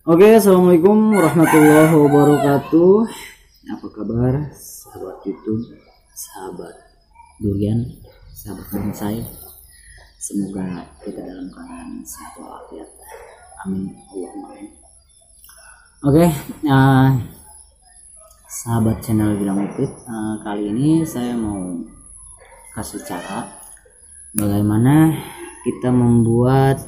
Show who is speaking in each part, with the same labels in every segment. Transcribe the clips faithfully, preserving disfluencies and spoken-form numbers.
Speaker 1: Oke, assalamualaikum warahmatullahi wabarakatuh. Apa kabar, sahabat YouTube, sahabat durian, sahabat bonsai? Semoga kita dalam keadaan sehat walafiat. Amin, Allahumma amin. Oke, uh, sahabat channel Bilang Upit, uh, kali ini saya mau kasih cara bagaimana kita membuat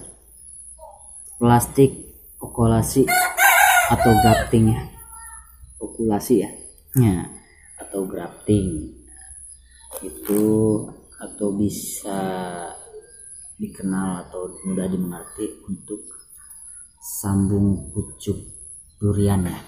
Speaker 1: plastik okulasi atau grafting ya, okulasi ya, ya atau grafting itu, atau bisa dikenal atau mudah dimengerti untuk sambung pucuk durian ya.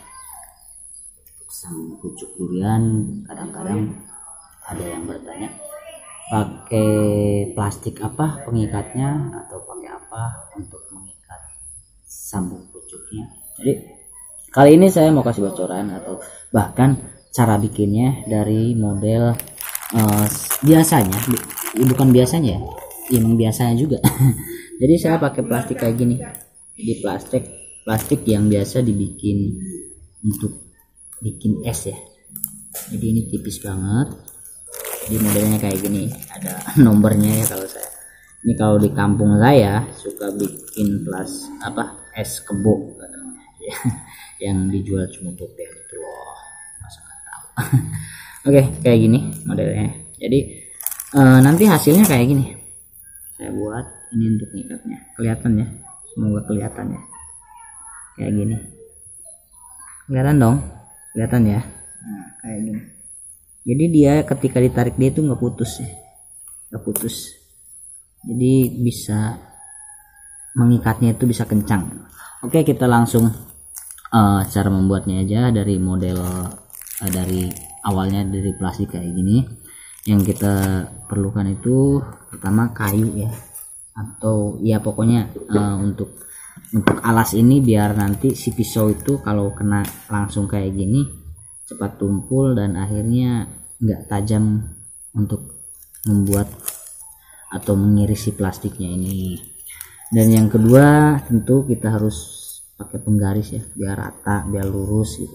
Speaker 1: Sambung pucuk durian, kadang-kadang ada yang bertanya pakai plastik apa pengikatnya atau pakai apa untuk mengikat sambung pucuknya. Jadi kali ini saya mau kasih bocoran atau bahkan cara bikinnya dari model uh, biasanya, bukan biasanya ya, yang biasanya juga. Jadi saya pakai plastik kayak gini, di plastik plastik yang biasa dibikin untuk bikin es ya. Jadi ini tipis banget, di modelnya kayak gini, ada nomornya ya. Kalau saya ini, kalau di kampung saya suka bikin plas apa es kebo ya, yang dijual cuma botol itu loh, masa nggak tahu. Oke, kayak gini modelnya. Jadi uh, nanti hasilnya kayak gini. Saya buat ini untuk ngikatnya, kelihatan ya, semoga kelihatan ya, kayak gini, kelihatan dong, kelihatan ya. Nah, kayak gini. Jadi dia ketika ditarik dia itu nggak putus ya, nggak putus. Jadi bisa mengikatnya itu bisa kencang. Oke, kita langsung uh, cara membuatnya aja dari model uh, dari awalnya dari plastik kayak gini. Yang kita perlukan itu pertama kayu ya, atau ya pokoknya uh, untuk untuk alas ini biar nanti si pisau itu kalau kena langsung kayak gini cepat tumpul dan akhirnya nggak tajam untuk membuat atau mengiris si plastiknya ini. Dan yang kedua tentu kita harus pakai penggaris ya, biar rata, biar lurus gitu.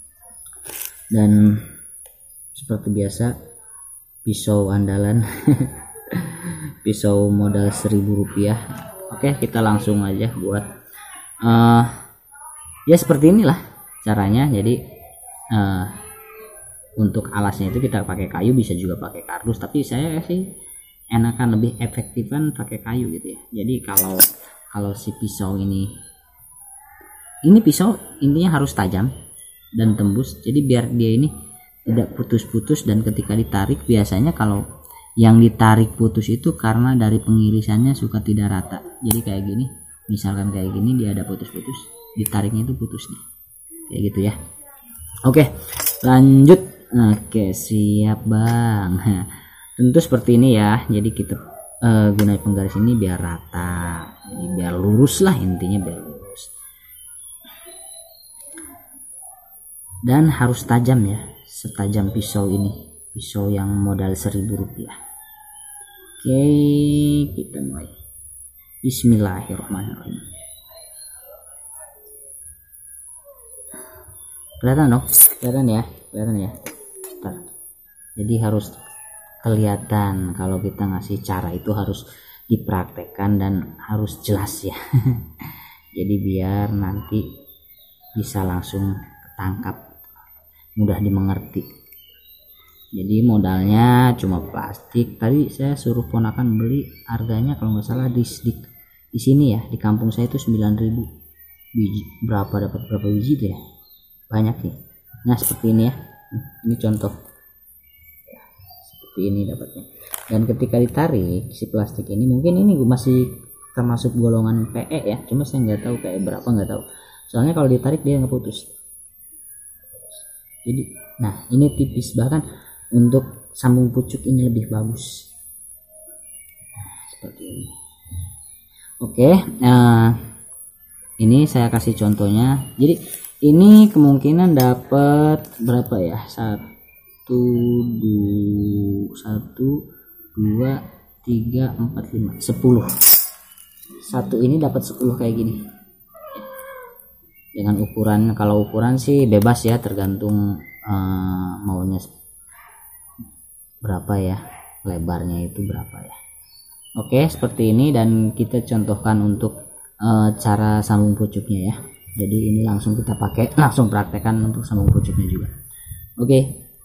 Speaker 1: Dan seperti biasa pisau andalan pisau modal seribu rupiah. Oke, kita langsung aja buat uh, ya seperti inilah caranya. Jadi uh, untuk alasnya itu kita pakai kayu, bisa juga pakai kardus, tapi saya sih enakan lebih efektifan pakai kayu gitu ya. Jadi kalau kalau si pisau ini ini pisau intinya harus tajam dan tembus, jadi biar dia ini tidak putus-putus. Dan ketika ditarik, biasanya kalau yang ditarik putus itu karena dari pengirisannya suka tidak rata. Jadi kayak gini, misalkan kayak gini dia ada putus-putus, ditariknya itu putus nih, kayak gitu ya. Oke, lanjut. Oke, siap bang. Tentu seperti ini ya. Jadi kita uh, gunain penggaris ini biar rata, jadi biar lurus lah, intinya biar lurus. Dan harus tajam ya, setajam pisau ini, pisau yang modal seribu rupiah. Oke, kita mulai. Bismillahirrahmanirrahim. Kelihatan dong, kelihatan ya, kelihatan ya. Bentar. Jadi harus kelihatan, kalau kita ngasih cara itu harus dipraktekkan dan harus jelas ya. Jadi biar nanti bisa langsung ketangkap, mudah dimengerti. Jadi modalnya cuma plastik. Tadi saya suruh ponakan beli, harganya kalau nggak salah di, di di sini ya, di kampung saya itu sembilan ribu biji. Berapa dapat berapa biji tuh ya? Banyak nih. Nah seperti ini ya, ini contoh ini dapatnya. Dan ketika ditarik si plastik ini, mungkin ini masih termasuk golongan P E ya, cuma saya nggak tahu kayak berapa, nggak tahu, soalnya kalau ditarik dia nggak putus. Jadi nah ini tipis, bahkan untuk sambung pucuk ini lebih bagus. Nah, seperti ini. Oke, nah ini saya kasih contohnya. Jadi ini kemungkinan dapat berapa ya, satu satu dua satu dua tiga empat lima sepuluh. Satu ini dapat sepuluh kayak gini. dengan ukuran, kalau ukuran sih bebas ya, tergantung uh, maunya berapa ya, lebarnya itu berapa ya. Oke, seperti ini, dan kita contohkan untuk uh, cara sambung pucuknya ya. Jadi ini langsung kita pakai, langsung praktekkan untuk sambung pucuknya juga. Oke,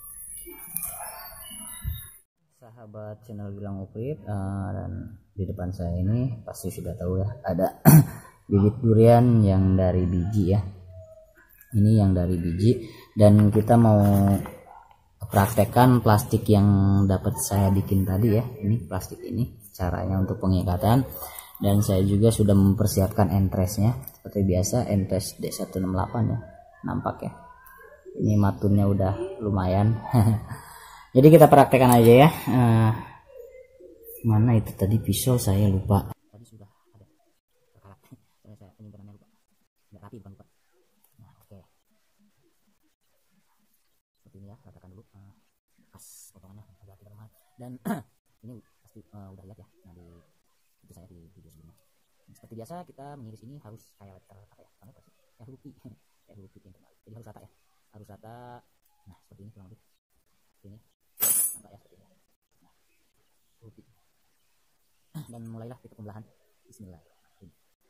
Speaker 1: sahabat channel Gilang Uprit, uh, dan di depan saya ini pasti sudah tahu ya, ada bibit durian yang dari biji ya. Ini yang dari biji, dan kita mau praktekkan plastik yang dapat saya bikin tadi ya. Ini plastik ini caranya untuk pengikatan, dan saya juga sudah mempersiapkan entresnya seperti biasa, entres D seratus enam puluh delapan ya, nampak ya. Ini matunnya udah lumayan. Jadi kita praktekkan aja ya. Uh, mana itu tadi pisau, saya lupa. Tadi sudah ada terkarat. Saya penyimpanan lupa. Nggak rapi bukan lupa. Nah, oke. Seperti ini ya, ratakan dulu. Uh, pas potongannya agak tidak lemah. Dan ini pasti uh, udah lihat ya. Nah, di itu saya di video sebelumnya. Seperti biasa kita mengiris ini harus kayak letter apa ya? Kamu pasti kayak huruf I. Kayak huruf I yang terbaik. Jadi harus rata ya. Harus rata. Nah, seperti ini kurang lebih. Seperti ini. Nampak ya, seperti ini. Nah, huruf I. Dan mulailah kita pembelahan. Bismillahirrahmanirrahim.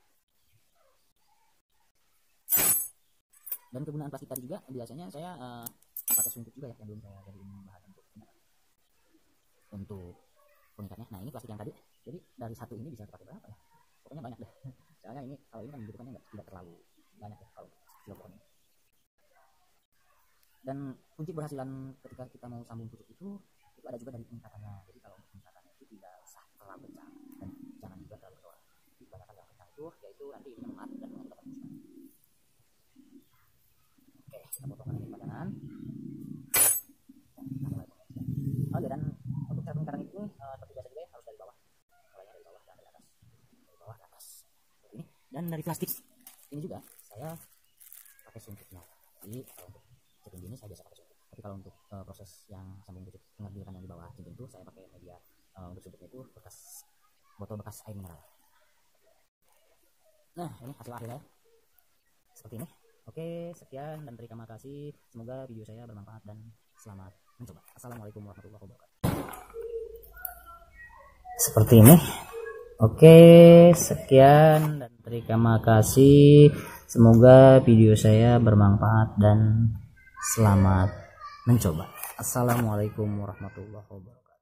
Speaker 1: Dan kegunaan plastik tadi juga biasanya saya uh, pakai sungkup juga ya, yang belum saya jadiin bahan untuk untuk pengikatnya. Nah, ini plastik yang tadi, jadi dari satu ini bisa pakai berapa ya, pokoknya banyak deh. Soalnya ini kalau ini kan membutuhkannya nggak tidak terlalu banyak ya kalau kilogramnya. Dan kunci keberhasilan ketika kita mau sambung pucuk itu itu ada juga dari pengikatannya. Jadi kalau pengikatannya itu tidak usah terlalu kencang dan jangan juga terlalu keluar. Kebanyakan yang kencang itu yaitu nanti ini memat dan mengakibatkan kerusakan. Oke, kita potongkan ini pada kanan. Oh ya, dan untuk cara pengikatan itu uh, seperti biasa juga ya, harus dari bawah. Mulainya dari bawah dan dari atas. Dari bawah ke atas. Seperti ini. Dan dari plastik ini juga saya pakai sungkupnya. Jadi kalau untuk cincin ini saya biasa pakai sungkup. Tapi kalau untuk uh, proses yang sambung pucuk pengerjaan yang di bawah cincin itu saya pakai media uh, untuk sungkupnya itu bekas botol bekas air mineral. Nah, ini hasil akhirnya seperti ini. Oke, sekian dan terima kasih. Semoga video saya bermanfaat dan selamat mencoba. Assalamualaikum warahmatullahi wabarakatuh. Seperti ini. Oke, sekian dan terima kasih. Semoga video saya bermanfaat dan selamat mencoba. Assalamualaikum warahmatullahi wabarakatuh.